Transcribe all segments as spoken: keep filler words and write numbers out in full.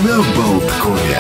На Болткове.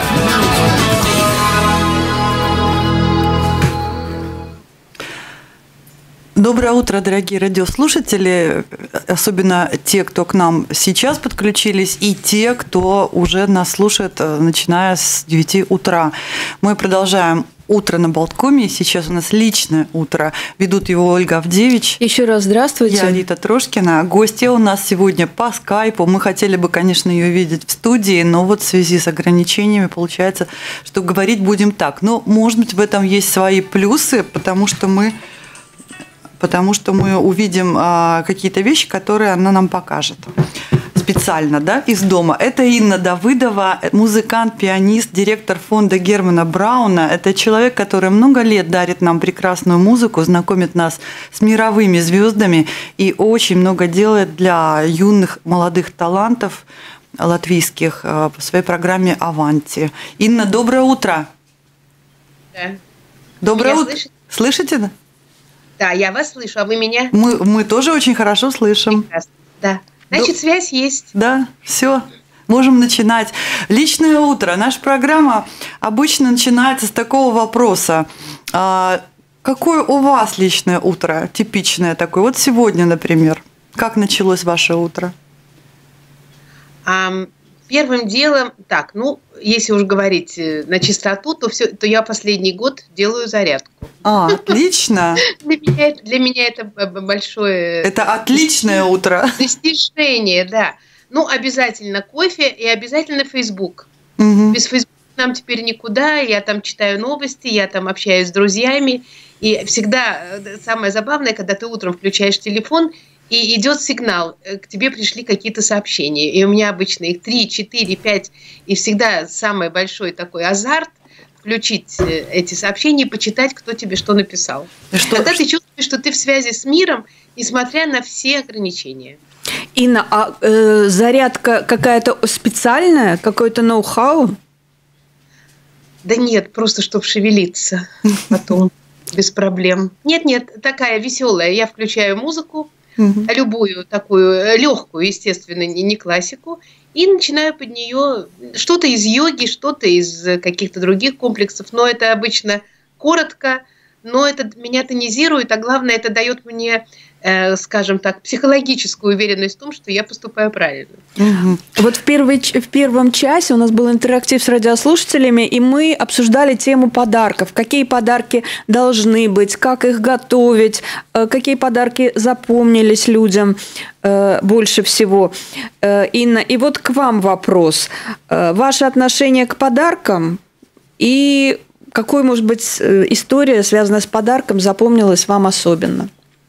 Доброе утро, дорогие радиослушатели, особенно те, кто к нам сейчас подключились, и те, кто уже нас слушает, начиная с девяти утра. Мы продолжаем «Утро на Болткоме». Сейчас у нас личное утро. Ведут его Ольга Авдевич. Еще раз здравствуйте. Я Рита Трошкина. Гостья у нас сегодня по скайпу. Мы хотели бы, конечно, ее видеть в студии, но вот в связи с ограничениями получается, что говорить будем так. Но, может быть, в этом есть свои плюсы, потому что мы... потому что мы увидим а, какие-то вещи, которые она нам покажет специально, да, из дома. Это Инна Давыдова, музыкант, пианист, директор фонда Германа Брауна. Это человек, который много лет дарит нам прекрасную музыку, знакомит нас с мировыми звездами и очень много делает для юных молодых талантов латвийских а, по своей программе «Аванти». Инна, доброе утро. Да. Доброе утро. Слышите? Слышите? Да, я вас слышу, а вы меня? Мы, мы тоже очень хорошо слышим. Прекрасно. Да. Значит, Д- связь есть. Да, все. Можем начинать. Личное утро. Наша программа обычно начинается с такого вопроса. А, какое у вас личное утро? Типичное такое. Вот сегодня, например. Как началось ваше утро? А, первым делом, так, ну, если уж говорить на чистоту, то, все, то я последний год делаю зарядку. А, отлично. Для меня, для меня это большое... Это отличное утро. Достижение, да. Ну, обязательно кофе и обязательно Facebook. Угу. Без Facebook нам теперь никуда. Я там читаю новости, я там общаюсь с друзьями. И всегда самое забавное, когда ты утром включаешь телефон, и идет сигнал, к тебе пришли какие-то сообщения. И у меня обычно их три, четыре, пять. И всегда самый большой такой азарт включить эти сообщения и почитать, кто тебе что написал. Что? Тогда ты чувствуешь, что ты в связи с миром, несмотря на все ограничения. Инна, а э, зарядка какая-то специальная, какой-то ноу-хау? Да нет, просто чтобы шевелиться потом без проблем. Нет-нет, такая веселая. Я включаю музыку, угу. любую такую легкую, естественно, не классику, и начинаю под нее что-то из йоги, что-то из каких-то других комплексов, но это обычно коротко, но это меня тонизирует, а главное, это дает мне, э, скажем так, психологическую уверенность в том, что я поступаю правильно. Угу. Вот в, первый, в первом часе у нас был интерактив с радиослушателями, и мы обсуждали тему подарков. Какие подарки должны быть, как их готовить, э, какие подарки запомнились людям э, больше всего. Э, Инна, и вот к вам вопрос. Э, ваше отношение к подаркам и... Какой, может быть, история, связанная с подарком, запомнилась вам особенно?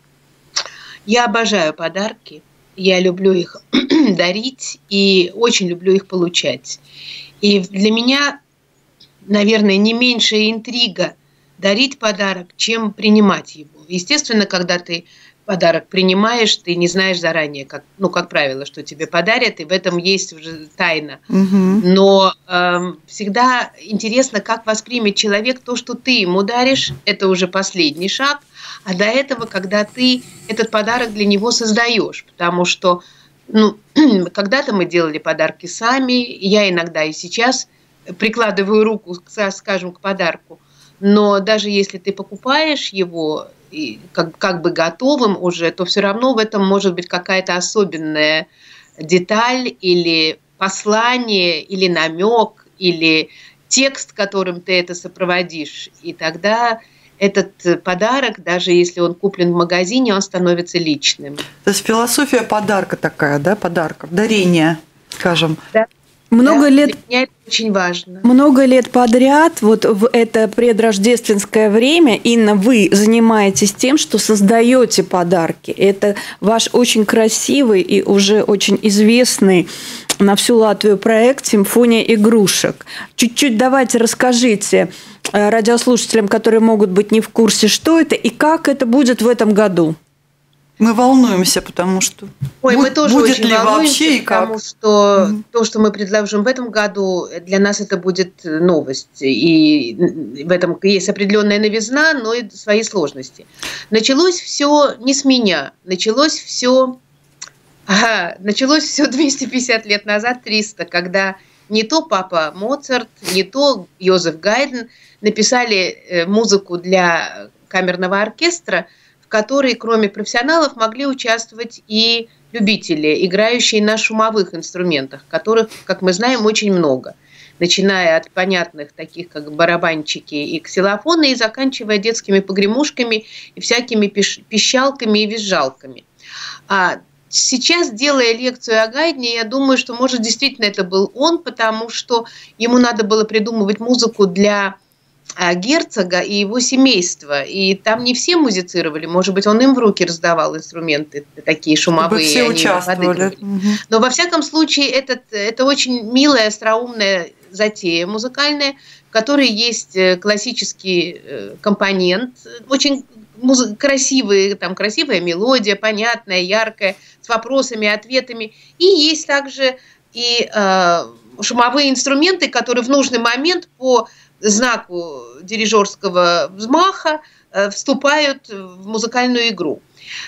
Я обожаю подарки. Я люблю их дарить и очень люблю их получать. И для меня, наверное, не меньшая интрига дарить подарок, чем принимать его. Естественно, когда ты подарок принимаешь, ты не знаешь заранее, как, ну, как правило, что тебе подарят, и в этом есть уже тайна. Угу. Но э, всегда интересно, как воспримет человек то, что ты ему даришь, это уже последний шаг, а до этого, когда ты этот подарок для него создаешь, потому что, ну, когда-то мы делали подарки сами, я иногда и сейчас прикладываю руку, скажем, к подарку, но даже если ты покупаешь его, и как, как бы готовым уже, то все равно в этом может быть какая-то особенная деталь или послание, или намек, или текст, которым ты это сопроводишь. И тогда этот подарок, даже если он куплен в магазине, он становится личным. То есть философия подарка такая, да, подарков, дарения, скажем. Да. Много да, лет, для меня это очень важно. Много лет подряд, вот в это предрождественское время, Инна, вы занимаетесь тем, что создаете подарки. Это ваш очень красивый и уже очень известный на всю Латвию проект «Симфония игрушек». Чуть-чуть давайте расскажите радиослушателям, которые могут быть не в курсе, что это и как это будет в этом году. Мы волнуемся, потому что... Ой, мы тоже будет очень ли волнуемся, вообще и как? Потому что mm-hmm. то, что мы предложим в этом году, для нас это будет новость. И в этом есть определенная новизна, но и свои сложности. Началось все не с меня. Началось все... Ага, началось все двести пятьдесят лет назад, триста, когда не то папа Моцарт, не то Йозеф Гайден написали музыку для камерного оркестра, в которой, кроме профессионалов, могли участвовать и любители, играющие на шумовых инструментах, которых, как мы знаем, очень много. Начиная от понятных, таких как барабанчики и ксилофоны, и заканчивая детскими погремушками и всякими пищалками и визжалками. А сейчас, делая лекцию о Гайдне, я думаю, что, может, действительно это был он, потому что ему надо было придумывать музыку для герцога и его семейства. И там не все музицировали. Может быть, он им в руки раздавал инструменты такие шумовые. Чтобы все участвовали. Угу. Но, во всяком случае, этот, это очень милая, остроумная затея музыкальная, в которой есть классический компонент, очень красивый, там красивая мелодия, понятная, яркая, с вопросами, ответами. И есть также и э, шумовые инструменты, которые в нужный момент по знаку дирижерского взмаха э, вступают в музыкальную игру.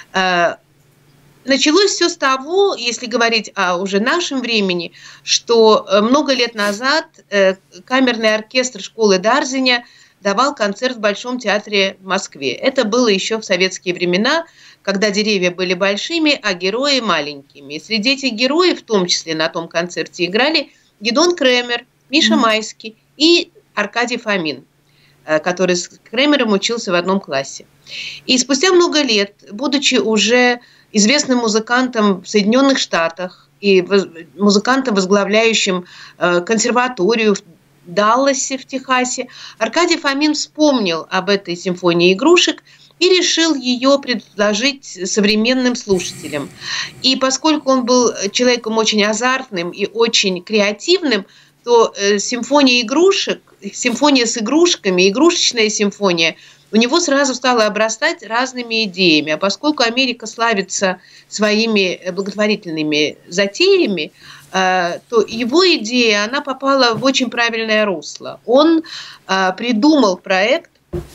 Э, Началось все с того, если говорить о уже нашем времени, что много лет назад камерный оркестр школы Дарзиня давал концерт в Большом театре в Москве. Это было еще в советские времена, когда деревья были большими, а герои маленькими. И среди этих героев, в том числе на том концерте, играли Гидеон Кремер, Миша mm-hmm. Майский и Аркадий Фомин, который с Кремером учился в одном классе. И спустя много лет, будучи уже известным музыкантом в Соединенных Штатах и музыкантом, возглавляющим консерваторию в Далласе, в Техасе, Аркадий Фомин вспомнил об этой симфонии игрушек и решил ее предложить современным слушателям. И поскольку он был человеком очень азартным и очень креативным, то симфония игрушек, симфония с игрушками, игрушечная симфония, у него сразу стало обрастать разными идеями. А поскольку Америка славится своими благотворительными затеями, то его идея, она попала в очень правильное русло. Он придумал проект,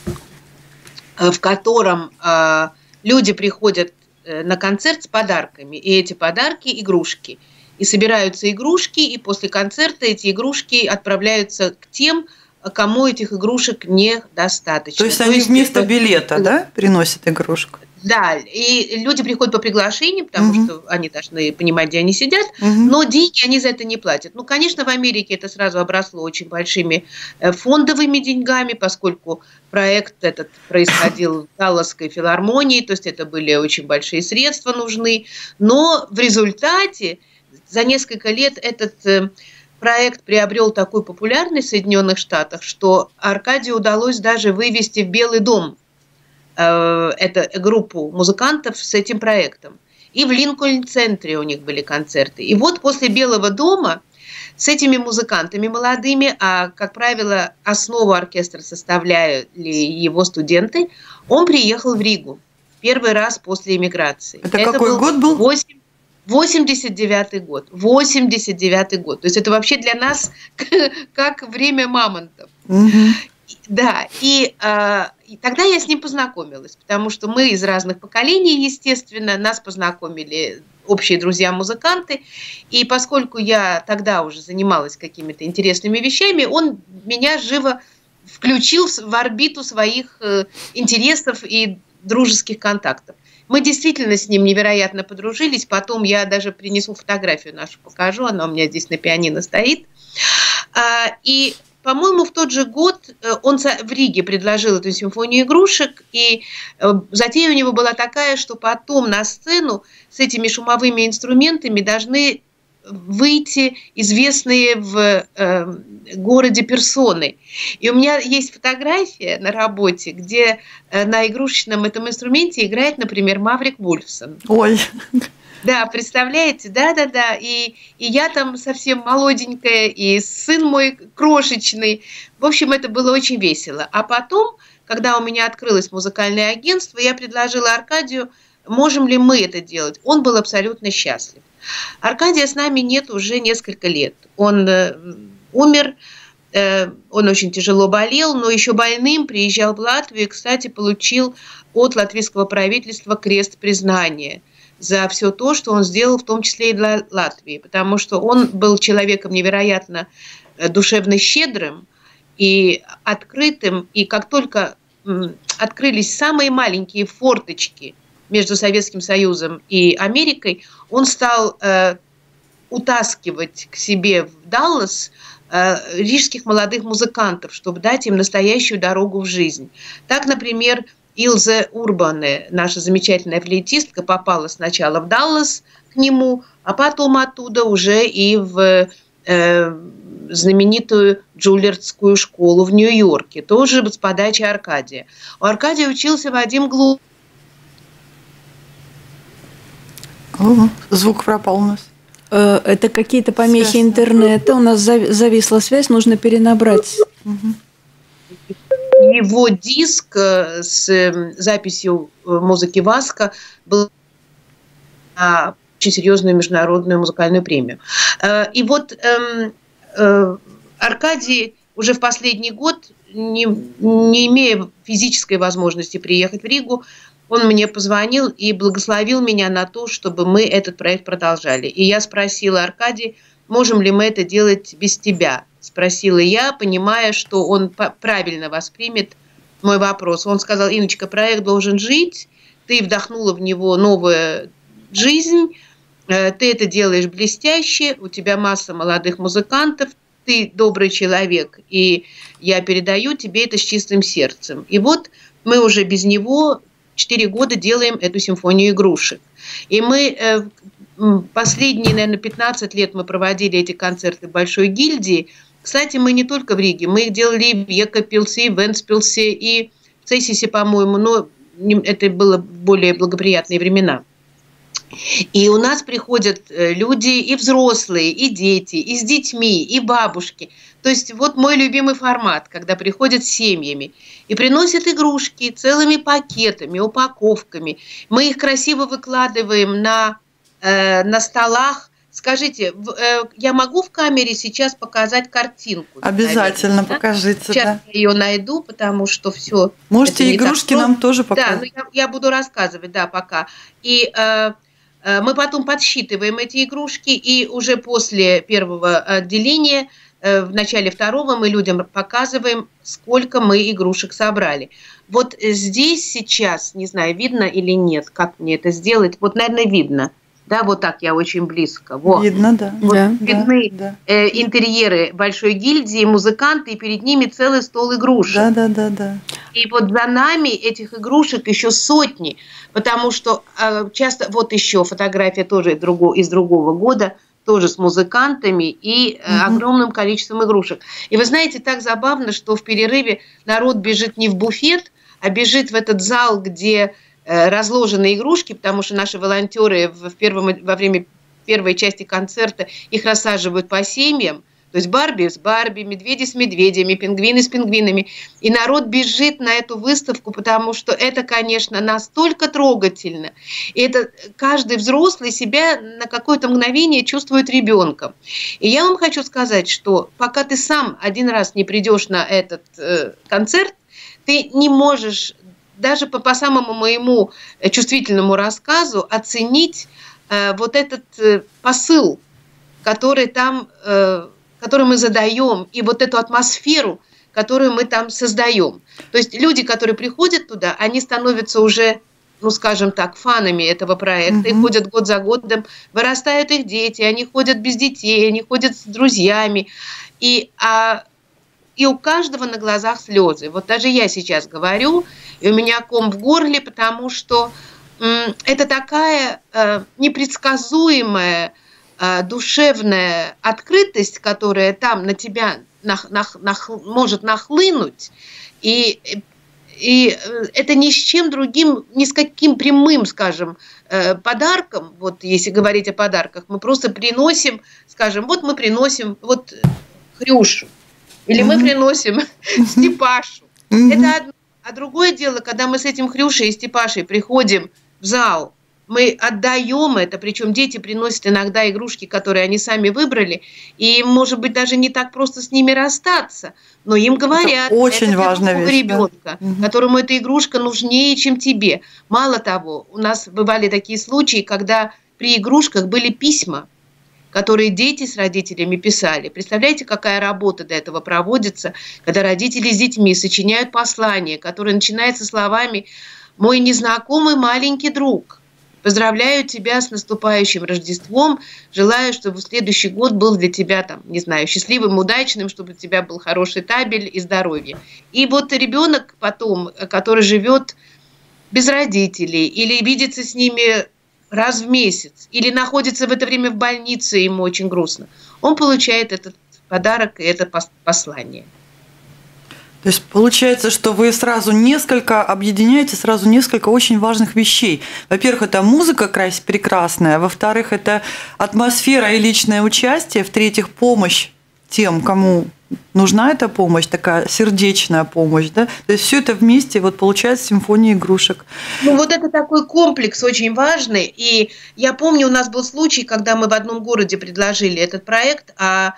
в котором люди приходят на концерт с подарками, и эти подарки – игрушки. И собираются игрушки, и после концерта эти игрушки отправляются к тем, кому этих игрушек недостаточно. То есть они То есть вместо это... билета, да, приносят игрушку? Да, и люди приходят по приглашению, потому угу. что они должны понимать, где они сидят, угу. но деньги они за это не платят. Ну, конечно, в Америке это сразу обросло очень большими фондовыми деньгами, поскольку проект этот происходил в Далласской филармонии, то есть это были очень большие средства нужны, но в результате за несколько лет этот проект приобрел такую популярность в Соединенных Штатах, что Аркадию удалось даже вывести в Белый дом э, эту группу музыкантов с этим проектом. И в Линкольн-центре у них были концерты. И вот после Белого дома с этими музыкантами молодыми, а, как правило, основу оркестра составляли его студенты, он приехал в Ригу первый раз после эмиграции. Это, это какой был год был? восемь восемьдесят девятый год. восемьдесят девятый год. То есть это вообще для нас как время мамонтов. Угу. Да, и, э, и тогда я с ним познакомилась, потому что мы из разных поколений, естественно, нас познакомили общие друзья-музыканты, и поскольку я тогда уже занималась какими-то интересными вещами, он меня живо включил в орбиту своих э, интересов и дружеских контактов. Мы действительно с ним невероятно подружились. Потом я даже принесу фотографию нашу, покажу. Она у меня здесь на пианино стоит. И, по-моему, в тот же год он в Риге предложил эту симфонию игрушек. И затея у него была такая, что потом на сцену с этими шумовыми инструментами должны выйти известные в э, городе персоны. И у меня есть фотография на работе, где э, на игрушечном этом инструменте играет, например, Маврик Вульфсон. Ой! Да, представляете? Да-да-да. И, и я там совсем молоденькая, и сын мой крошечный. В общем, это было очень весело. А потом, когда у меня открылось музыкальное агентство, я предложила Аркадию, можем ли мы это делать. Он был абсолютно счастлив. Аркадия с нами нет уже несколько лет. Он э, умер, э, он очень тяжело болел, но еще больным приезжал в Латвию и, кстати, получил от латвийского правительства крест признания за все то, что он сделал, в том числе и для Латвии, потому что он был человеком невероятно душевно щедрым и открытым, и как только открылись самые маленькие форточки между Советским Союзом и Америкой, он стал э, утаскивать к себе в Даллас э, рижских молодых музыкантов, чтобы дать им настоящую дорогу в жизнь. Так, например, Илзе Урбане, наша замечательная флейтистка, попала сначала в Даллас к нему, а потом оттуда уже и в э, знаменитую Джульярдскую школу в Нью-Йорке, тоже с подачи Аркадия. У Аркадия учился Вадим Глуб. О, звук пропал у нас. Это какие-то помехи связь интернета. У нас зависла связь, нужно перенабрать. Угу. Его диск с записью музыки Васка был на очень серьезную международную музыкальную премию. И вот Аркадий уже в последний год, не, не имея физической возможности приехать в Ригу, он мне позвонил и благословил меня на то, чтобы мы этот проект продолжали. И я спросила: Аркадий, можем ли мы это делать без тебя? Спросила я, понимая, что он правильно воспримет мой вопрос. Он сказал: Инночка, проект должен жить, ты вдохнула в него новую жизнь, ты это делаешь блестяще, у тебя масса молодых музыкантов, ты добрый человек, и я передаю тебе это с чистым сердцем. И вот мы уже без него четыре года делаем эту симфонию игрушек. И мы последние, наверное, пятнадцать лет мы проводили эти концерты в Большой гильдии. Кстати, мы не только в Риге, мы их делали и в Екапилсе, и в Вентспилсе, и в Цессисе, по-моему, но это было более благоприятные времена. И у нас приходят люди и взрослые, и дети, и с детьми, и бабушки. То есть вот мой любимый формат, когда приходят с семьями и приносят игрушки целыми пакетами, упаковками. Мы их красиво выкладываем на, э, на столах. Скажите, э, я могу в камере сейчас показать картинку? Обязательно, наверное, покажите. Сейчас да? я ее найду, потому что все. Можете игрушки нам тоже показать. Да, но я, я буду рассказывать, да, пока. И э, э, мы потом подсчитываем эти игрушки, и уже после первого отделения, э, в начале второго, мы людям показываем, сколько мы игрушек собрали. Вот здесь сейчас, не знаю, видно или нет, как мне это сделать, вот, наверное, видно. Да, вот так я очень близко. Вот. Видно, да. Вот да видны да, э, интерьеры Большой гильдии, музыканты, и перед ними целый стол игрушек. Да, да, да, да. И вот за нами этих игрушек еще сотни, потому что э, часто, вот еще фотография тоже из другого, из другого года, тоже с музыкантами и э, угу. огромным количеством игрушек. И вы знаете, так забавно, что в перерыве народ бежит не в буфет, а бежит в этот зал, где разложены игрушки, потому что наши волонтеры в первом, во время первой части концерта их рассаживают по семьям, то есть Барби с Барби, медведи с медведями, пингвины с пингвинами. И народ бежит на эту выставку, потому что это, конечно, настолько трогательно. И это каждый взрослый себя на какое-то мгновение чувствует ребенком. И я вам хочу сказать, что пока ты сам один раз не придешь на этот э, концерт, ты не можешь даже по, по самому моему чувствительному рассказу оценить э, вот этот э, посыл, который там, э, который мы задаем, и вот эту атмосферу, которую мы там создаем. То есть люди, которые приходят туда, они становятся уже, ну, скажем так, фанами этого проекта, и ходят год за годом, вырастают их дети, они ходят без детей, они ходят с друзьями, и а, И у каждого на глазах слезы. Вот даже я сейчас говорю, и у меня ком в горле, потому что м, это такая э, непредсказуемая э, душевная открытость, которая там на тебя нах, нах, нах, может нахлынуть. И, и это ни с чем другим, ни с каким прямым, скажем, э, подарком, вот если говорить о подарках, мы просто приносим, скажем, вот мы приносим вот Хрюшу. Или mm-hmm. мы приносим Степашу. Mm-hmm. Это одно. А другое дело, когда мы с этим Хрюшей и Степашей приходим в зал, Мы отдаем это, причем дети приносят иногда игрушки, которые они сами выбрали, и им, может быть, даже не так просто с ними расстаться, но им говорят, это очень это для важная другого вещь, ребенка, да? которому эта игрушка нужнее, чем тебе. Мало того, у нас бывали такие случаи, когда при игрушках были письма, которые дети с родителями писали. Представляете, какая работа до этого проводится, когда родители с детьми сочиняют послание, которое начинается словами «Мой незнакомый маленький друг, поздравляю тебя с наступающим Рождеством, желаю, чтобы следующий год был для тебя, там, не знаю, счастливым, удачным, чтобы у тебя был хороший табель и здоровье». И вот ребенок потом, который живет без родителей или видится с ними раз в месяц, или находится в это время в больнице, ему очень грустно, он получает этот подарок и это послание. То есть получается, что вы сразу несколько объединяете, сразу несколько очень важных вещей. Во-первых, это музыка прекрасная, во-вторых, это атмосфера и личное участие, в-третьих, помощь тем, кому нужна эта помощь, такая сердечная помощь, да? То есть все это вместе вот получается симфония игрушек. Ну вот это такой комплекс очень важный, и я помню, у нас был случай, когда мы в одном городе предложили этот проект, а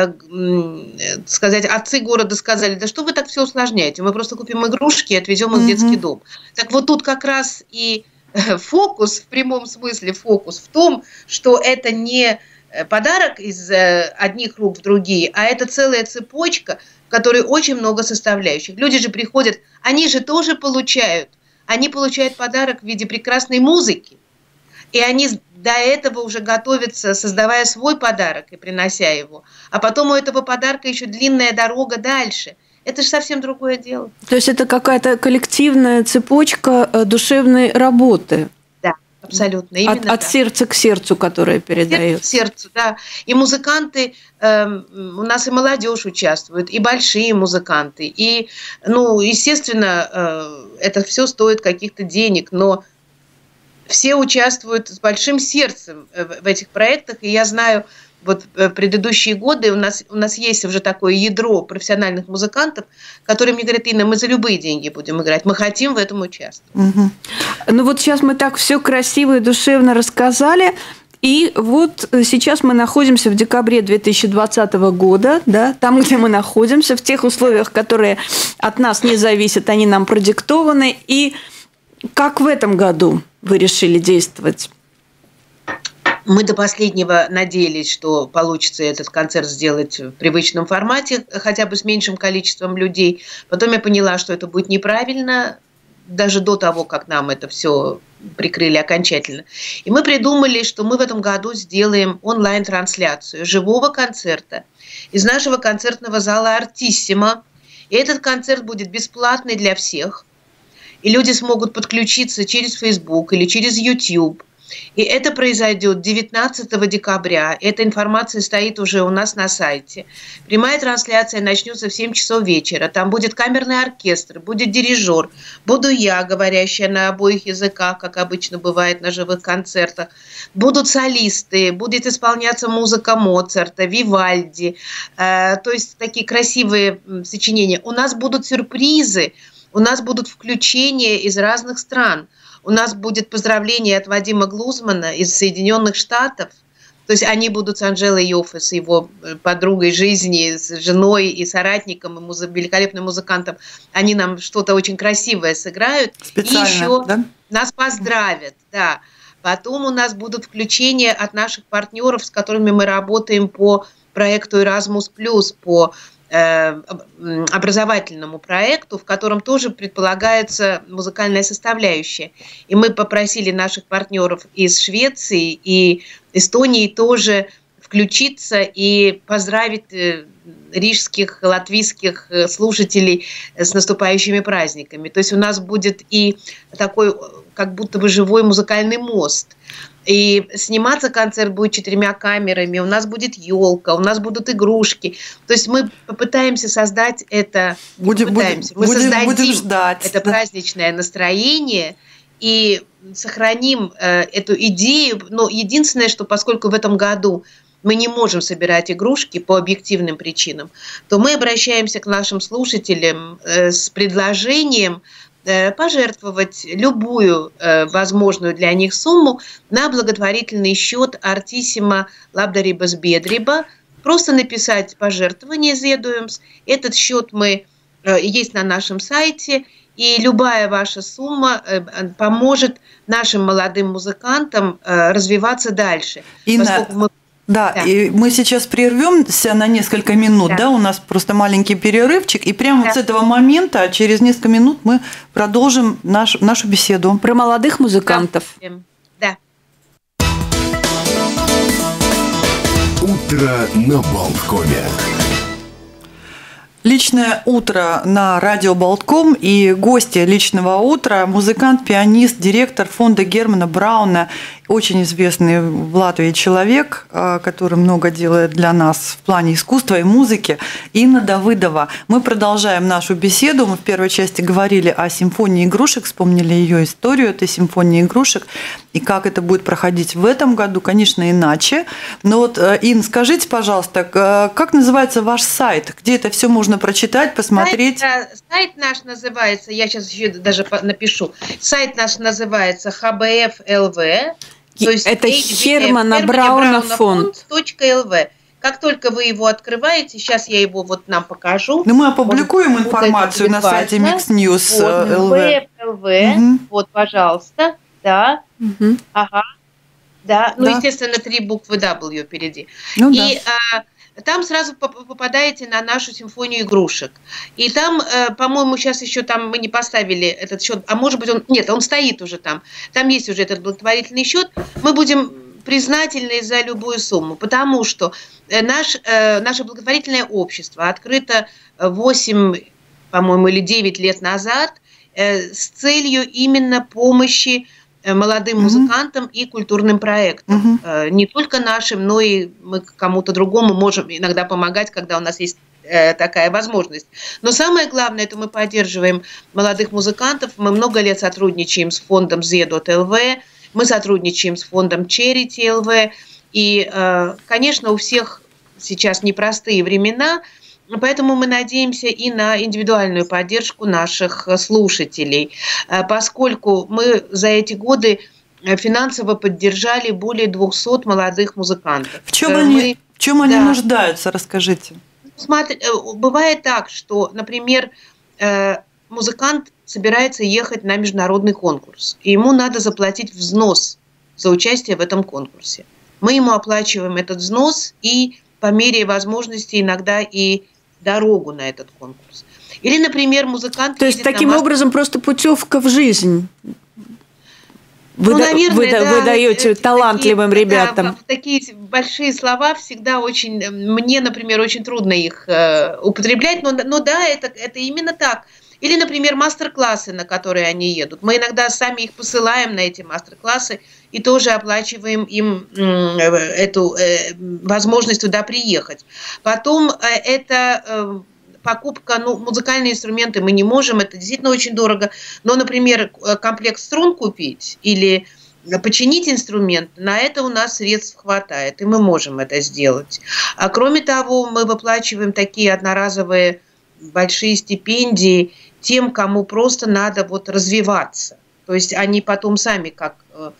сказать, отцы города сказали, да что вы так все усложняете, мы просто купим игрушки и отвезем их в детский дом. Так вот тут как раз и фокус, в прямом смысле фокус в том, что это не подарок из одних рук в другие, а это целая цепочка, в которой очень много составляющих. Люди же приходят, они же тоже получают, они получают подарок в виде прекрасной музыки, и они до этого уже готовятся, создавая свой подарок и принося его, а потом у этого подарка еще длинная дорога дальше. Это же совсем другое дело. То есть это какая-то коллективная цепочка душевной работы. Абсолютно. Именно от, от сердца к сердцу, которое передается. К сердцу, да. И музыканты, э, у нас и молодежь участвует, и большие музыканты. И, ну, естественно, э, это все стоит каких-то денег, но все участвуют с большим сердцем в, в этих проектах. И я знаю, вот предыдущие годы у нас, у нас есть уже такое ядро профессиональных музыкантов, которые мне говорят: Инна, мы за любые деньги будем играть, мы хотим в этом участвовать. Угу. Ну вот сейчас мы так все красиво и душевно рассказали, и вот сейчас мы находимся в декабре две тысячи двадцатого года, да, там, где мы находимся, в тех условиях, которые от нас не зависят, они нам продиктованы, и как в этом году вы решили действовать? Мы до последнего надеялись, что получится этот концерт сделать в привычном формате, хотя бы с меньшим количеством людей. Потом я поняла, что это будет неправильно, даже до того, как нам это все прикрыли окончательно. И мы придумали, что мы в этом году сделаем онлайн-трансляцию живого концерта из нашего концертного зала «Артиссимо». И этот концерт будет бесплатный для всех. И люди смогут подключиться через Facebook или через YouTube. И это произойдет девятнадцатого декабря. Эта информация стоит уже у нас на сайте. Прямая трансляция начнется в семь часов вечера. Там будет камерный оркестр, будет дирижер. Буду я, говорящая на обоих языках, как обычно бывает на живых концертах. Будут солисты, будет исполняться музыка Моцарта, Вивальди. Э, то есть такие красивые сочинения. У нас будут сюрпризы, у нас будут включения из разных стран. У нас будет поздравление от Вадима Глузмана из Соединенных Штатов. То есть они будут с Анжелой Йоффе, с его подругой жизни, с женой и соратником, и муз... великолепным музыкантом. Они нам что-то очень красивое сыграют. Специально, и еще да? нас поздравят. Да. Потом у нас будут включения от наших партнеров, с которыми мы работаем по проекту Erasmus+, по образовательному проекту, в котором тоже предполагается музыкальная составляющая. И мы попросили наших партнеров из Швеции и Эстонии тоже включиться и поздравить рижских, латвийских слушателей с наступающими праздниками. То есть у нас будет и такой как будто бы живой музыкальный мост. И сниматься концерт будет четырьмя камерами, у нас будет елка, у нас будут игрушки. То есть мы попытаемся создать это, будем, попытаемся, будем, мы создадим будем ждать, это да. праздничное настроение и сохраним э, эту идею. Но единственное, что поскольку в этом году мы не можем собирать игрушки по объективным причинам, то мы обращаемся к нашим слушателям э, с предложением пожертвовать любую возможную для них сумму на благотворительный счет Артиссима Лабдарибас Бедриба. Просто написать пожертвование Зедуемс. Этот счет мы есть на нашем сайте, и любая ваша сумма поможет нашим молодым музыкантам развиваться дальше. Инна, мы... Да, да, и мы сейчас прервемся на несколько минут, да, да? У нас просто маленький перерывчик, и прямо да. с этого момента, через несколько минут мы продолжим наш, нашу беседу. Про молодых музыкантов. Да. Утро на Болткоме. Личное утро на радио Болтком, и гости личного утра – музыкант, пианист, директор фонда Германа Брауна, очень известный в Латвии человек, который много делает для нас в плане искусства и музыки, Инна Давыдова. Мы продолжаем нашу беседу. Мы в первой части говорили о симфонии игрушек, вспомнили ее историю этой симфонии игрушек, и как это будет проходить в этом году, конечно, иначе. Но вот, Инна, скажите, пожалуйста, как называется ваш сайт, где это все можно прочитать, посмотреть? Сайт, сайт наш называется, я сейчас еще даже напишу, сайт наш называется эйч би эф точка эл ви. То есть это Германа Брауна фонд. .lv. Как только вы его открываете, сейчас я его вот нам покажу. Ну, мы опубликуем вот, информацию на сайте Mix News точка эл ви. Вот, угу. Вот, пожалуйста. Да. Угу. Ага. Да. Ну, да. Естественно, три буквы W впереди. Ну, и да. а, там сразу попадаете на нашу симфонию игрушек. И там, по-моему, сейчас еще там мы не поставили этот счет, а может быть он, нет, он стоит уже там. Там есть уже этот благотворительный счет. Мы будем признательны за любую сумму, потому что наш, наше благотворительное общество открыто восемь, по-моему, или девять лет назад с целью именно помощи молодым mm-hmm. музыкантам и культурным проектам. Mm-hmm. Не только нашим, но и мы кому-то другому можем иногда помогать, когда у нас есть такая возможность. Но самое главное, это мы поддерживаем молодых музыкантов. Мы много лет сотрудничаем с фондом Зе.эл Ви, мы сотрудничаем с фондом Charity эл ви. И, конечно, у всех сейчас непростые времена, поэтому мы надеемся и на индивидуальную поддержку наших слушателей, поскольку мы за эти годы финансово поддержали более двухсот молодых музыкантов. В чем, мы, они, в чем да, они нуждаются, расскажите. Смотри, бывает так, что, например, музыкант собирается ехать на международный конкурс, и ему надо заплатить взнос за участие в этом конкурсе. Мы ему оплачиваем этот взнос и по мере возможности иногда и дорогу на этот конкурс. Или, например, музыкант... То есть, таким мастер... образом, просто путевка в жизнь. Вы, ну, да, наверное, вы, да, вы даете талантливым такие, ребятам. Да, такие большие слова всегда очень... Мне, например, очень трудно их э, употреблять, но, но да, это, это именно так. Или, например, мастер-классы, на которые они едут. Мы иногда сами их посылаем на эти мастер-классы и тоже оплачиваем им эту возможность туда приехать. Потом это покупка, ну, музыкальные инструменты мы не можем, это действительно очень дорого. Но, например, комплект струн купить или починить инструмент, на это у нас средств хватает, и мы можем это сделать. А кроме того, мы выплачиваем такие одноразовые большие стипендии тем, кому просто надо вот развиваться. То есть они потом сами, как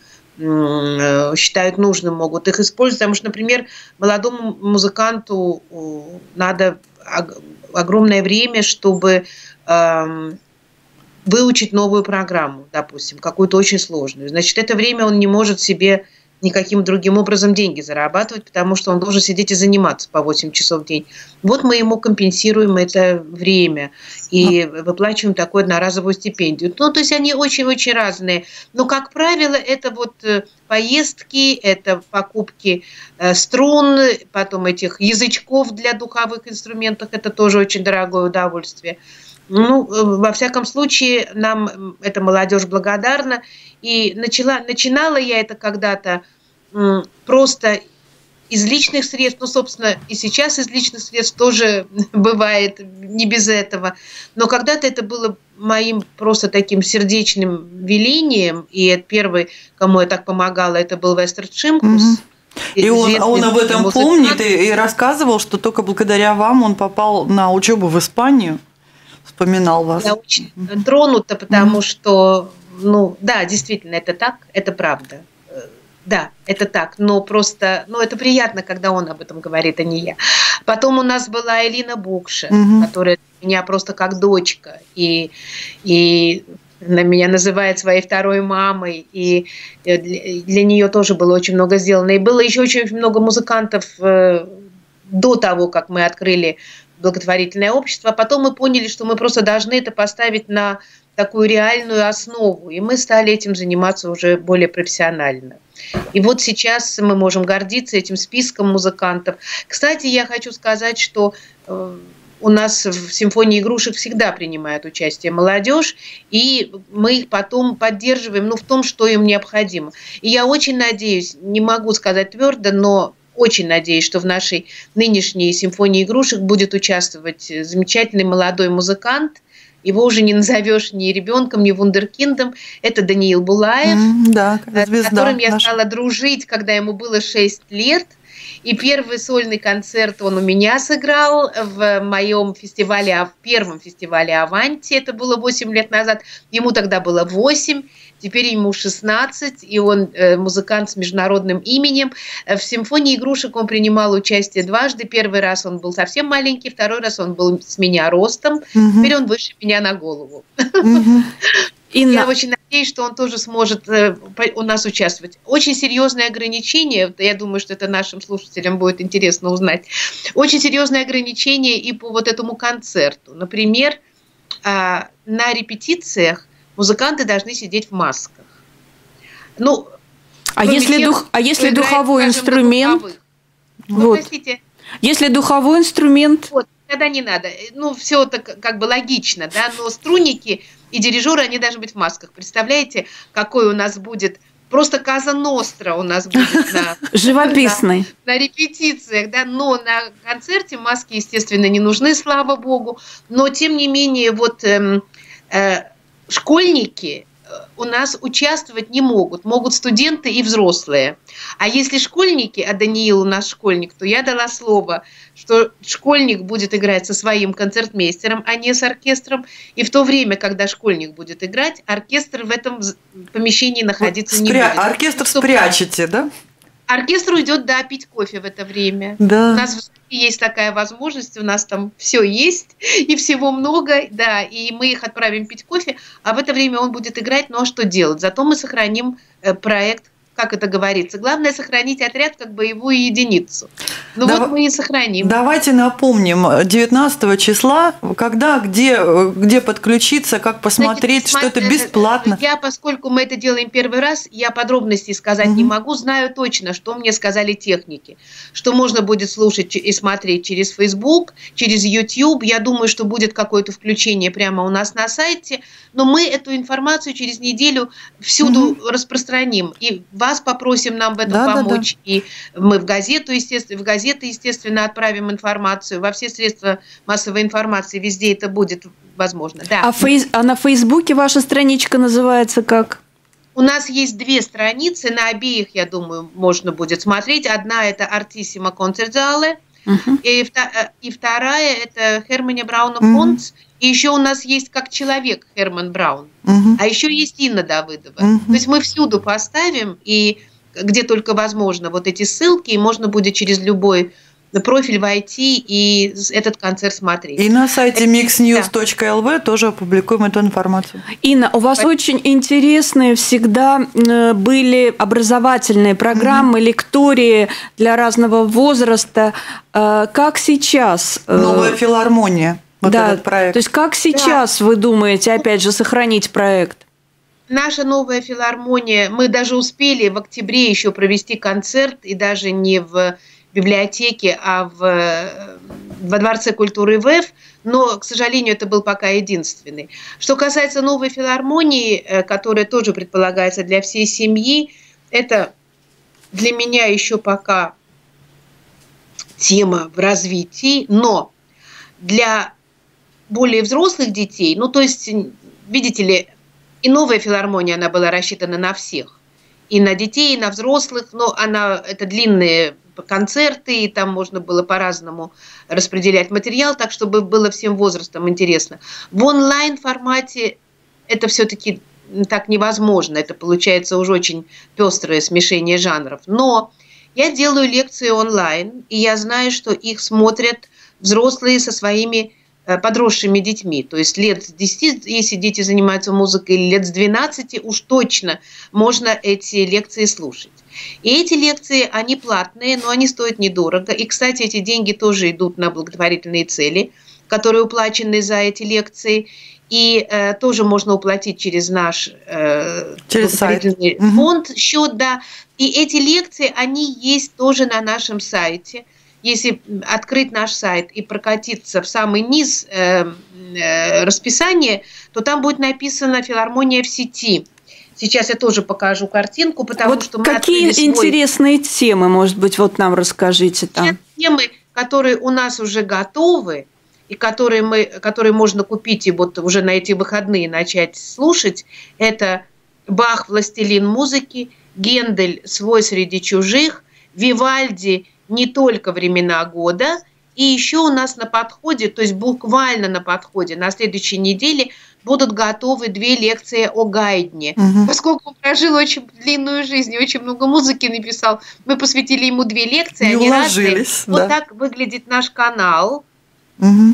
э, считают нужным, могут их использовать. Потому что, например, молодому музыканту надо огромное время, чтобы э, выучить новую программу, допустим, какую-то очень сложную. Значит, это время он не может себе никаким другим образом деньги зарабатывать, потому что он должен сидеть и заниматься по восемь часов в день. Вот мы ему компенсируем это время и выплачиваем такую одноразовую стипендию. Ну, то есть они очень-очень разные. Но, как правило, это вот поездки, это покупки струн, потом этих язычков для духовых инструментов. Это тоже очень дорогое удовольствие. Ну, во всяком случае, нам эта молодежь благодарна. И начала, начинала я это когда-то м, просто из личных средств. Ну, собственно, и сейчас из личных средств тоже бывает не без этого. Но когда-то это было моим просто таким сердечным велением. И первый, кому я так помогала, это был Вестерт Шимкус. Mm-hmm. И он, он об этом музыкант. помнит и, и рассказывал, что только благодаря вам он попал на учебу в Испанию. вспоминал вас. Я очень тронута, потому mm-hmm. что, ну, да, действительно, это так, это правда. Да, это так, но просто, ну, это приятно, когда он об этом говорит, а не я. Потом у нас была Элина Букша, mm-hmm. которая у меня просто как дочка, и, и она меня называет своей второй мамой, и для, для нее тоже было очень много сделано. И было еще очень много музыкантов э, до того, как мы открыли благотворительное общество. А потом мы поняли, что мы просто должны это поставить на такую реальную основу, и мы стали этим заниматься уже более профессионально. И вот сейчас мы можем гордиться этим списком музыкантов. Кстати, я хочу сказать, что э, у нас в симфонии игрушек всегда принимает участие молодежь, и мы их потом поддерживаем, ну, в том, что им необходимо. И я очень надеюсь, не могу сказать твердо, но очень надеюсь, что в нашей нынешней симфонии игрушек будет участвовать замечательный молодой музыкант. Его уже не назовешь ни ребенком, ни вундеркиндом. Это Даниил Булаев, mm, да, с которым я наша. стала дружить, когда ему было шесть лет. И первый сольный концерт он у меня сыграл в моем фестивале, в первом фестивале «Аванти». Это было восемь лет назад. Ему тогда было восемь. Теперь ему шестнадцать, и он э, музыкант с международным именем. В симфонии игрушек он принимал участие дважды. Первый раз он был совсем маленький, второй раз он был с меня ростом. Угу. Теперь он выше меня на голову. Угу. Инна. Я очень надеюсь, что он тоже сможет э, у нас участвовать. Очень серьезные ограничения, я думаю, что это нашим слушателям будет интересно узнать. Очень серьезные ограничения и по вот этому концерту. Например, э, на репетициях музыканты должны сидеть в масках. Ну, а если, тех, дух, а если духовой играет, инструмент? Скажем, вот. Ну, простите. Если духовой инструмент? Вот, тогда не надо. Ну, все это как бы логично, да, но струнники и дирижеры, они должны быть в масках. Представляете, какой у нас будет... Просто Каза Ностра у нас будет на, живописный. На, на репетициях, да, но на концерте маски, естественно, не нужны, слава богу. Но, тем не менее, вот... Эм, э, школьники у нас участвовать не могут. Могут студенты и взрослые. А если школьники, а Даниил у нас школьник, то я дала слово, что школьник будет играть со своим концертмейстером, а не с оркестром. И в то время, когда школьник будет играть, оркестр в этом помещении находиться вот не спря... будет. Оркестр спрячете, да? Оркестр уйдет, да, пить кофе в это время. Да. У нас в Зуме есть такая возможность, у нас там все есть, и всего много, да, и мы их отправим пить кофе, а в это время он будет играть, ну а что делать? Зато мы сохраним проект, как это говорится. Главное сохранить отряд как боевую единицу. Ну Дав... вот мы и сохраним. Давайте напомним, девятнадцатого числа, когда, где, где подключиться, как посмотреть, Знаете, что это бесплатно. Я, поскольку мы это делаем первый раз, я подробностей сказать угу. не могу. Знаю точно, что мне сказали техники, что можно будет слушать и смотреть через Facebook, через YouTube. Я думаю, что будет какое-то включение прямо у нас на сайте, но мы эту информацию через неделю всюду угу. распространим. И вас попросим нам в этом да, помочь. Да, да. И мы в газету, естественно, в газеты, естественно, отправим информацию. Во все средства массовой информации везде это будет возможно. Да. А, фейс... а на Фейсбуке ваша страничка называется как? У нас есть две страницы, на обеих, я думаю, можно будет смотреть. Одна – это Артиссимо Концертзале, uh-huh. и, и вторая – это Хермане Брауна Фондс. Uh-huh. И еще у нас есть как человек Херман Браун, uh-huh. а еще есть Инна Давыдова. Uh-huh. То есть мы всюду поставим, и где только возможно, вот эти ссылки, и можно будет через любой профиль войти и этот концерт смотреть. И на сайте микс ньюс точка эл ви тоже опубликуем эту информацию. Инна, у вас Спасибо. Очень интересные всегда были образовательные программы, mm-hmm. лектории для разного возраста. Как сейчас? Новая филармония. Вот да, этот проект. То есть как сейчас да. вы думаете, опять же, сохранить проект? Наша новая филармония, мы даже успели в октябре еще провести концерт, и даже не в библиотеке, а в, во Дворце культуры ВЭФ, но, к сожалению, это был пока единственный. Что касается новой филармонии, которая тоже предполагается для всей семьи, это для меня еще пока тема в развитии, но для более взрослых детей, ну, то есть, видите ли, и новая филармония, она была рассчитана на всех, и на детей, и на взрослых, но она, это длинные концерты, и там можно было по-разному распределять материал, так чтобы было всем возрастам интересно. В онлайн-формате это все-таки так невозможно, это получается уже очень пестрое смешение жанров. Но я делаю лекции онлайн, и я знаю, что их смотрят взрослые со своими подросшими детьми. То есть лет с десяти, если дети занимаются музыкой, или лет с двенадцати, уж точно можно эти лекции слушать. И эти лекции, они платные, но они стоят недорого. И, кстати, эти деньги тоже идут на благотворительные цели, которые уплачены за эти лекции. И э, тоже можно уплатить через наш э, через благотворительный сайт. Фонд, угу. счет, да. И эти лекции, они есть тоже на нашем сайте. Если открыть наш сайт и прокатиться в самый низ э, э, расписания, то там будет написано «Филармония в сети». Сейчас я тоже покажу картинку, потому вот что мы какие свой... интересные темы, может быть, вот нам расскажите там. Те темы, которые у нас уже готовы, и которые, мы, которые можно купить и вот уже на эти выходные начать слушать, это Бах «Властелин музыки», Гендель «Свой среди чужих», Вивальди «Не только времена года». И еще у нас на подходе, то есть буквально на подходе, на следующей неделе будут готовы две лекции о Гайдне. Угу. Поскольку он прожил очень длинную жизнь и очень много музыки написал, мы посвятили ему две лекции, Не они разные. Да. Вот так выглядит наш канал. Угу.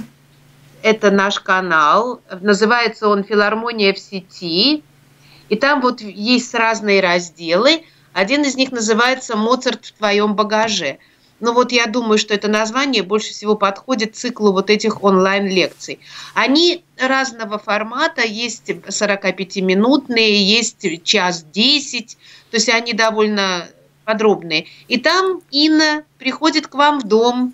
Это наш канал. Называется он «Филармония в сети». И там вот есть разные разделы. Один из них называется «Моцарт в твоем багаже». Ну вот я думаю, что это название больше всего подходит циклу вот этих онлайн-лекций. Они разного формата, есть сорокапятиминутные, есть час десять, то есть они довольно подробные. И там Инна приходит к вам в дом,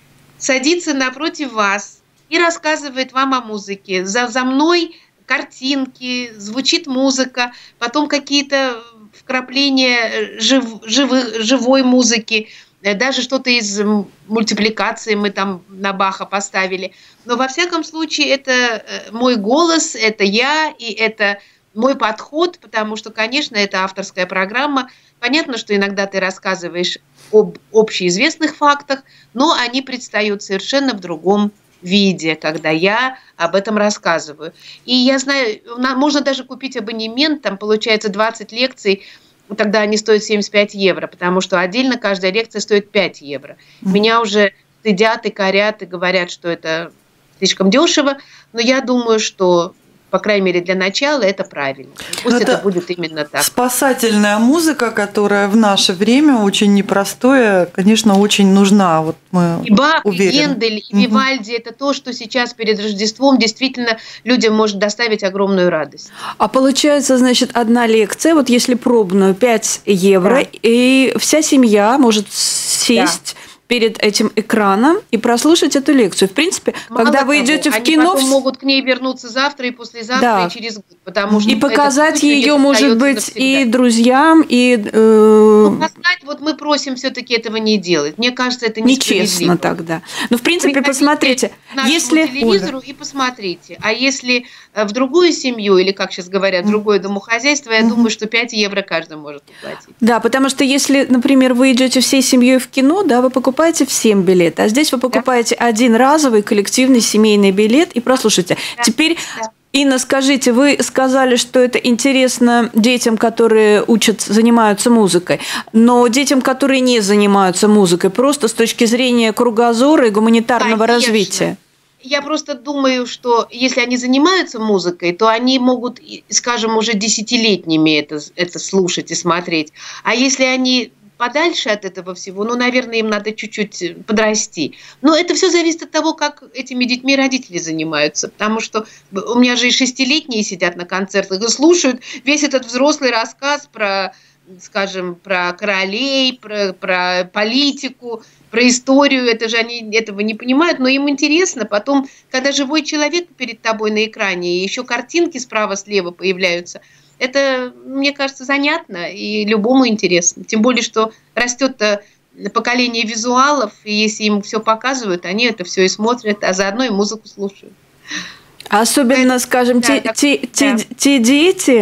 садится напротив вас и рассказывает вам о музыке. За, за мной картинки, звучит музыка, потом какие-то вкрапления жив, живых, живой музыки, даже что-то из мультипликации мы там на Баха поставили. Но во всяком случае это мой голос, это я, и это мой подход, потому что, конечно, это авторская программа. Понятно, что иногда ты рассказываешь об общеизвестных фактах, но они предстают совершенно в другом виде, когда я об этом рассказываю. И я знаю, можно даже купить абонемент, там получается двадцать лекций, тогда они стоят семьдесят пять евро, потому что отдельно каждая лекция стоит пять евро. Mm-hmm. Меня уже стыдят и корят, и говорят, что это слишком дешево, но я думаю, что, по крайней мере, для начала это правильно. Пусть это, это будет именно так. Спасательная музыка, которая в наше время очень непростое, конечно, очень нужна. Вот мы и Бах, уверены. И Гендель, и Вивальди угу. – это то, что сейчас перед Рождеством действительно людям может доставить огромную радость. А получается, значит, одна лекция, вот если пробную, пять евро, да. и вся семья может сесть… Да. перед этим экраном и прослушать эту лекцию. В принципе, Мало когда того, вы идете в они кино, потом могут к ней вернуться завтра и послезавтра, да. и через год, потому что и показать ее, может быть, навсегда. И друзьям, и э... ну, показать, вот мы просим все-таки этого не делать. Мне кажется, это нечестно тогда. Но в принципе, приходите посмотрите, к нашему если телевизору и посмотрите. А если в другую семью или, как сейчас говорят, в другое домохозяйство, я mm-hmm. думаю, что пять евро каждый может уплатить. Да, потому что если, например, вы идете всей семьей в кино, да, вы покупаете покупаете всем билет, а здесь вы покупаете да. один разовый коллективный семейный билет и прослушайте. Да. Теперь, да. Инна, скажите, вы сказали, что это интересно детям, которые учат, занимаются музыкой, но детям, которые не занимаются музыкой, просто с точки зрения кругозора и гуманитарного да, развития. Я просто думаю, что если они занимаются музыкой, то они могут, скажем, уже десятилетними это, это слушать и смотреть. А если они подальше от этого всего, ну, наверное, им надо чуть-чуть подрасти. Но это все зависит от того, как этими детьми родители занимаются. Потому что у меня же и шестилетние сидят на концертах и слушают весь этот взрослый рассказ про, скажем, про королей, про, про политику, про историю. Это же они этого не понимают, но им интересно. Потом, когда живой человек перед тобой на экране, и еще картинки справа-слева появляются, это, мне кажется, занятно и любому интересно. Тем более, что растет поколение визуалов, и если им все показывают, они это все и смотрят, а заодно и музыку слушают. Особенно, скажем, да, те, так, те, да. те, те дети,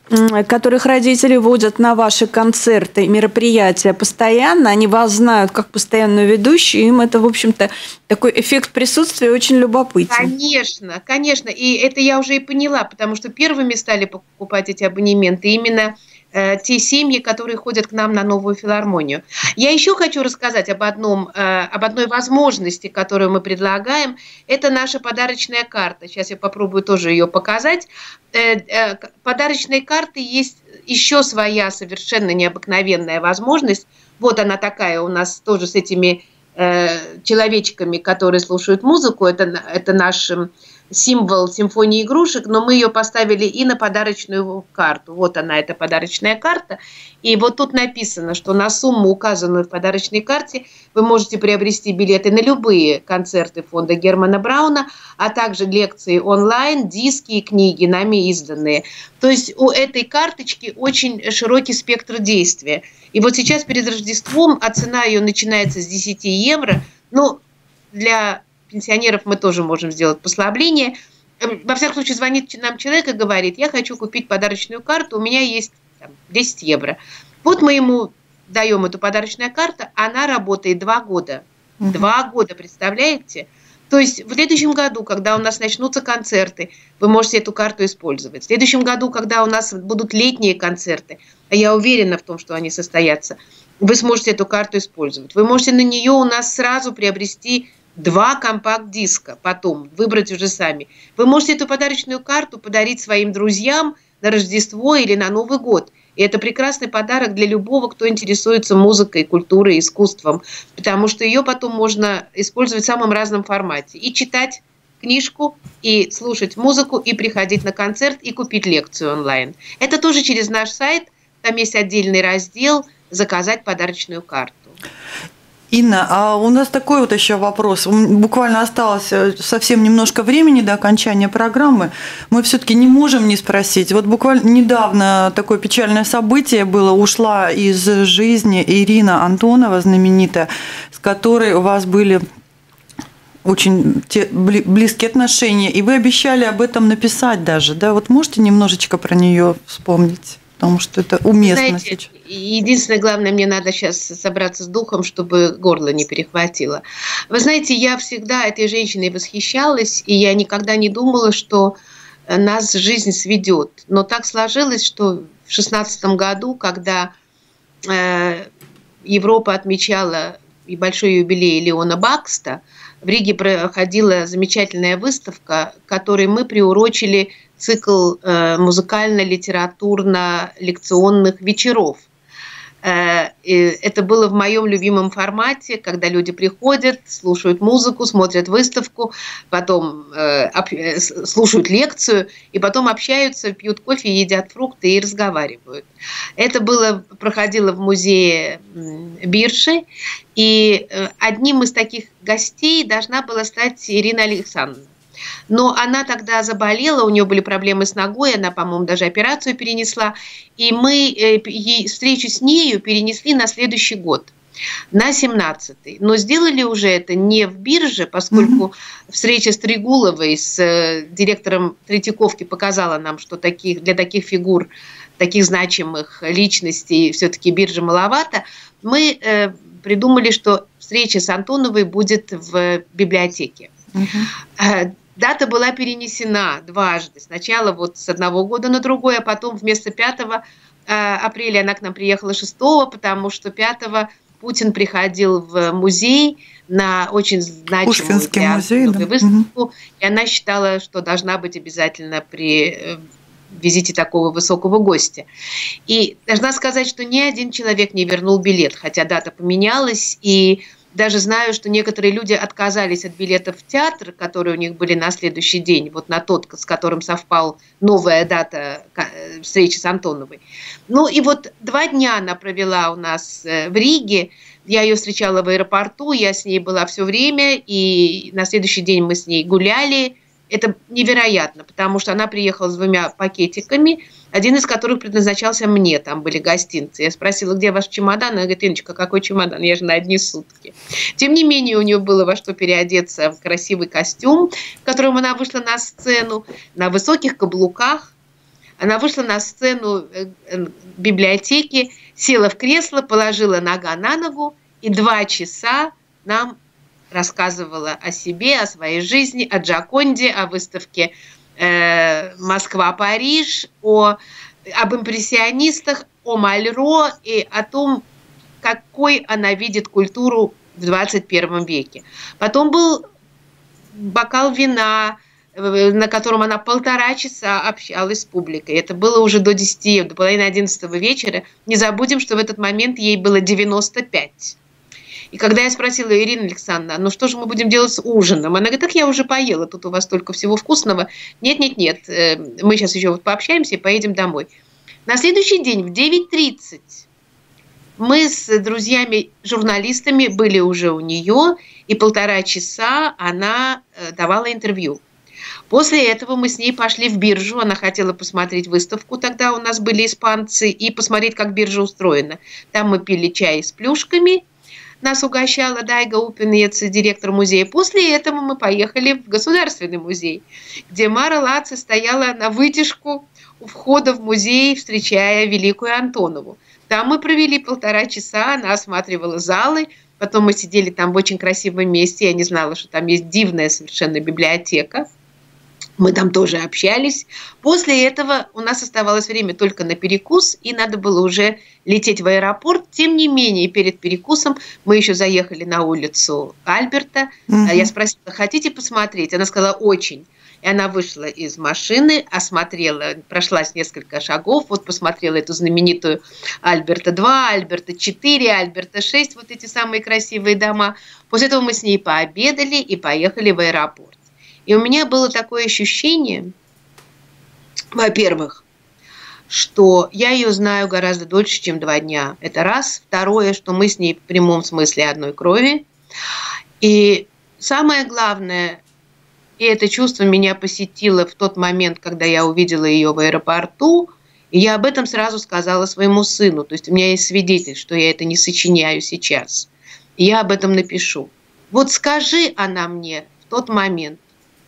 которых родители водят на ваши концерты, мероприятия постоянно, они вас знают как постоянную ведущую, им это, в общем-то, такой эффект присутствия очень любопытен. Конечно, конечно, и это я уже и поняла, потому что первыми стали покупать эти абонементы именно те семьи, которые ходят к нам на Новую филармонию. Я еще хочу рассказать об, одном, об одной возможности, которую мы предлагаем. Это наша подарочная карта. Сейчас я попробую тоже ее показать. Подарочной карты есть еще своя совершенно необыкновенная возможность. Вот она такая у нас тоже с этими человечками, которые слушают музыку. Это, это наш символ симфонии игрушек, но мы ее поставили и на подарочную карту. Вот она, эта подарочная карта. И вот тут написано, что на сумму, указанную в подарочной карте, вы можете приобрести билеты на любые концерты фонда Германа Брауна, а также лекции онлайн, диски и книги, нами изданные. То есть у этой карточки очень широкий спектр действия. И вот сейчас перед Рождеством, а цена ее начинается с десяти евро, ну, для пенсионеров мы тоже можем сделать послабление. Во всяком случае, звонит нам человек и говорит: я хочу купить подарочную карту, у меня есть там десять евро. Вот мы ему даем эту подарочную карту, она работает два года. Mm-hmm. Два года, представляете? То есть в следующем году, когда у нас начнутся концерты, вы можете эту карту использовать. В следующем году, когда у нас будут летние концерты, а я уверена в том, что они состоятся, вы сможете эту карту использовать. Вы можете на нее у нас сразу приобрести два компакт-диска, потом выбрать уже сами. Вы можете эту подарочную карту подарить своим друзьям на Рождество или на Новый год. И это прекрасный подарок для любого, кто интересуется музыкой, культурой, искусством, потому что ее потом можно использовать в самом разном формате. И читать книжку, и слушать музыку, и приходить на концерт, и купить лекцию онлайн. Это тоже через наш сайт, там есть отдельный раздел «Заказать подарочную карту». Инна, а у нас такой вот еще вопрос. Буквально осталось совсем немножко времени до окончания программы. Мы все-таки не можем не спросить. Вот буквально недавно такое печальное событие было. Ушла из жизни Ирина Антонова, знаменитая, с которой у вас были очень близкие отношения. И вы обещали об этом написать даже. Да? Вот можете немножечко про нее вспомнить? Потому что это уместно. Знаете, сейчас. Единственное, главное, мне надо сейчас собраться с духом, чтобы горло не перехватило. Вы знаете, я всегда этой женщиной восхищалась, и я никогда не думала, что нас жизнь сведет. Но так сложилось, что в шестнадцатом году, когда Европа отмечала и большой юбилей Леона Бакста, в Риге проходила замечательная выставка, которой мы приурочили цикл э, музыкально-литературно-лекционных вечеров. Э, это было в моем любимом формате, когда люди приходят, слушают музыку, смотрят выставку, потом э, об, э, слушают лекцию, и потом общаются, пьют кофе, едят фрукты и разговаривают. Это было, проходило в музее Бирши, и э, одним из таких гостей должна была стать Ирина Александровна. Но она тогда заболела, у нее были проблемы с ногой, она, по-моему, даже операцию перенесла. И мы ей, встречу с нею перенесли на следующий год, на семнадцатый. Но сделали уже это не в Бирже, поскольку mm-hmm. встреча с Трегуловой, с директором Третьяковки, показала нам, что таких, для таких фигур, таких значимых личностей все-таки Биржа маловато. Мы э, придумали, что встреча с Антоновой будет в библиотеке. Mm-hmm. Дата была перенесена дважды. Сначала вот с одного года на другой, а потом вместо пятого апреля она к нам приехала шестого, потому что пятого Путин приходил в музей на очень значимую для музей, да. выставку, угу. и она считала, что должна быть обязательно при визите такого высокого гостя. И должна сказать, что ни один человек не вернул билет, хотя дата поменялась, и даже знаю, что некоторые люди отказались от билетов в театр, которые у них были на следующий день, вот на тот, с которым совпала новая дата встречи с Антоновой. Ну и вот два дня она провела у нас в Риге. Я ее встречала в аэропорту, я с ней была все время, и на следующий день мы с ней гуляли. Это невероятно, потому что она приехала с двумя пакетиками, один из которых предназначался мне, там были гостинцы. Я спросила, где ваш чемодан? Она говорит: Инночка, какой чемодан? Я же на одни сутки. Тем не менее, у нее было во что переодеться, в красивый костюм, в котором она вышла на сцену, на высоких каблуках. Она вышла на сцену библиотеки, села в кресло, положила нога на ногу и два часа нам рассказывала о себе, о своей жизни, о Джоконде, о выставке э, Москва-Париж, о, об импрессионистах, о Мальро и о том, какой она видит культуру в двадцать первом веке. Потом был бокал вина, на котором она полтора часа общалась с публикой. Это было уже до десяти, до половины одиннадцатого вечера. Не забудем, что в этот момент ей было девяносто пять. И когда я спросила: Ирина Александровна, ну что же мы будем делать с ужином? Она говорит: так я уже поела, тут у вас столько всего вкусного. Нет-нет-нет, мы сейчас еще вот пообщаемся и поедем домой. На следующий день в девять тридцать мы с друзьями-журналистами были уже у нее, и полтора часа она давала интервью. После этого мы с ней пошли в биржу. Она хотела посмотреть выставку, тогда у нас были испанцы, и посмотреть, как биржа устроена. Там мы пили чай с плюшками. Нас угощала Дайга Упенец, директор музея. После этого мы поехали в Государственный музей, где Мара Лаци стояла на вытяжку у входа в музей, встречая Великую Антонову. Там мы провели полтора часа, она осматривала залы. Потом мы сидели там в очень красивом месте. Я не знала, что там есть дивная совершенно библиотека. Мы там тоже общались. После этого у нас оставалось время только на перекус, и надо было уже лететь в аэропорт. Тем не менее, перед перекусом мы еще заехали на улицу Альберта. Угу. Я спросила: хотите посмотреть? Она сказала: очень. И она вышла из машины, осмотрела, прошлась несколько шагов, вот посмотрела эту знаменитую Альберта два, Альберта четыре, Альберта шесть, вот эти самые красивые дома. После этого мы с ней пообедали и поехали в аэропорт. И у меня было такое ощущение, во-первых, что я ее знаю гораздо дольше, чем два дня. Это раз. Второе, что мы с ней в прямом смысле одной крови. И самое главное, и это чувство меня посетило в тот момент, когда я увидела ее в аэропорту, и я об этом сразу сказала своему сыну. То есть у меня есть свидетель, что я это не сочиняю сейчас. И я об этом напишу. Вот скажи она мне в тот момент: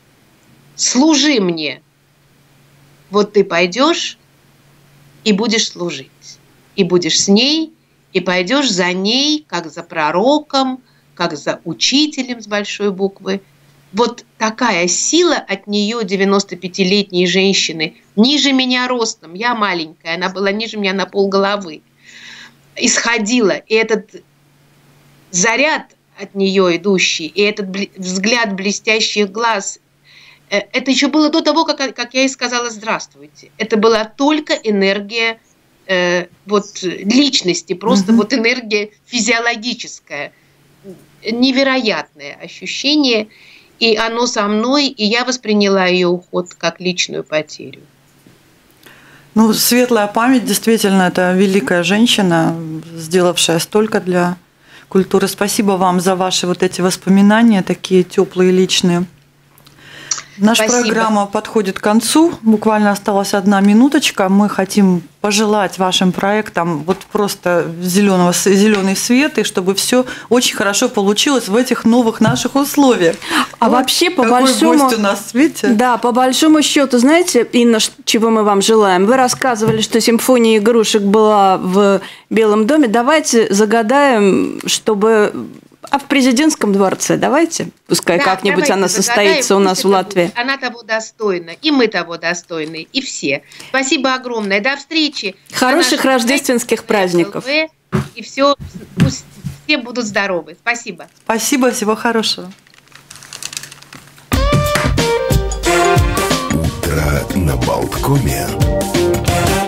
служи мне. Вот ты пойдешь и будешь служить. И будешь с ней, и пойдешь за ней, как за пророком, как за учителем с большой буквы. Вот такая сила от нее, девяностопятилетней женщины, ниже меня ростом, я маленькая, она была ниже меня на полголовы, исходила. И этот заряд от нее идущий, и этот взгляд блестящих глаз, это еще было до того, как, как я ей сказала «здравствуйте». Это была только энергия э, вот, личности, просто mm-hmm. вот энергия физиологическая, невероятное ощущение. И оно со мной, и я восприняла ее уход как личную потерю. Ну, светлая память, действительно, это великая женщина, сделавшая столько для культуры. Спасибо вам за ваши вот эти воспоминания, такие теплые, личные. Наша Спасибо. Программа подходит к концу. Буквально осталась одна минуточка. Мы хотим пожелать вашим проектам вот просто зеленого, зеленый свет, и чтобы все очень хорошо получилось в этих новых наших условиях. А вот вообще, по большому... гость у нас, видите? Да, по большому счету, знаете, Инна, чего мы вам желаем? Вы рассказывали, что симфония игрушек была в Белом доме. Давайте загадаем, чтобы... А в президентском дворце давайте, пускай да, как-нибудь она состоится у нас в Латвии. Она того достойна, и мы того достойны, и все. Спасибо огромное, до встречи. Хороших рождественских праздников. И все, пусть все будут здоровы. Спасибо. Спасибо, всего хорошего. Утро на Болткоме.